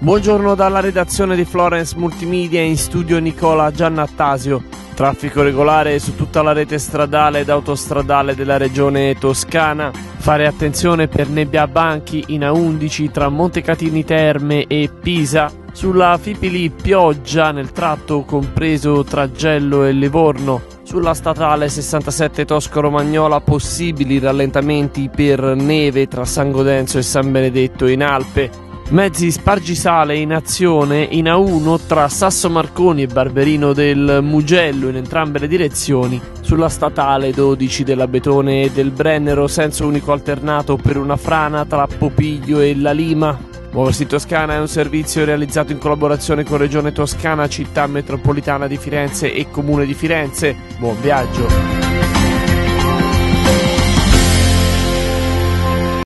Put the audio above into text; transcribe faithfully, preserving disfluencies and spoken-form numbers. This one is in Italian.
Buongiorno dalla redazione di Florence Multimedia, in studio Nicola Giannattasio. Traffico regolare su tutta la rete stradale ed autostradale della regione Toscana. Fare attenzione per nebbia a banchi in A undici tra Montecatini Terme e Pisa. Sulla Fipili pioggia nel tratto compreso tra Gello e Livorno. Sulla statale sessantasette Tosco-Romagnola possibili rallentamenti per neve tra San Gaudenzio e San Benedetto in Alpe. Mezzi spargisale in azione in A uno tra Sasso Marconi e Barberino del Mugello in entrambe le direzioni. Sulla statale dodici della Betone e del Brennero senso unico alternato per una frana tra Popiglio e La Lima. Muoversi Toscana è un servizio realizzato in collaborazione con Regione Toscana, Città Metropolitana di Firenze e Comune di Firenze. Buon viaggio!